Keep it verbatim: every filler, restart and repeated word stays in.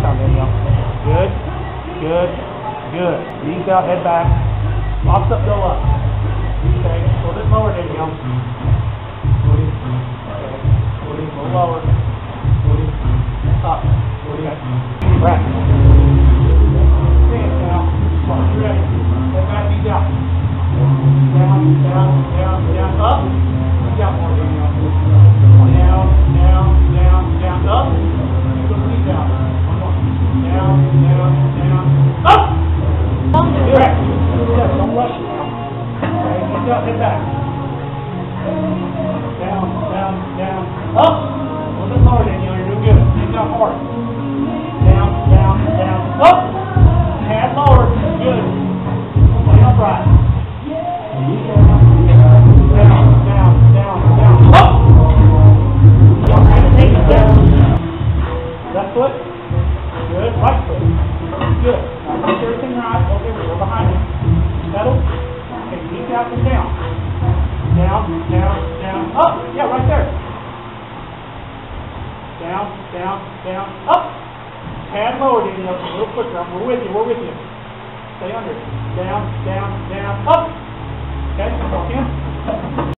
down, Danielle. Good, good, good. Knees out, head back. Box up, go up. Okay, a little bit lower, Danielle. Okay, a little lower. Up. Okay. Right. Stand now. You ready? Head back, knees out. Down, down, down, down, up. Knees out more, Danielle. Down, down, down, down, up. Go knees out. One more. Down, down, down, up. Good. Yes, don't rush it now. Okay, knees out, head back. Down, down, down, up. A little bit lower, Danielle. You're doing good. Knees out hard. Down, down, down, up. Head lower. Good. Stay upright. Down, down, down, down, up. Y'all trying to take it down. Left foot. Good. Right foot. Good. Now make everything right. Okay, we're behind you. Settle. Okay, knees out and down. Down, down, down, up. Yeah, right there. Down, down, down, up. Tad lower, Danielle, a little quicker. We're with you, we're with you. Stay under. Down, down, down, up. Okay, walk in.